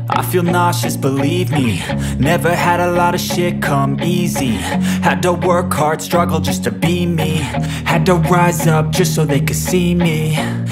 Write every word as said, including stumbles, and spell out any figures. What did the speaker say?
I feel nauseous, believe me. Never had a lot of shit come easy. Had to work hard, struggle just to be me. Had to rise up just so they could see me.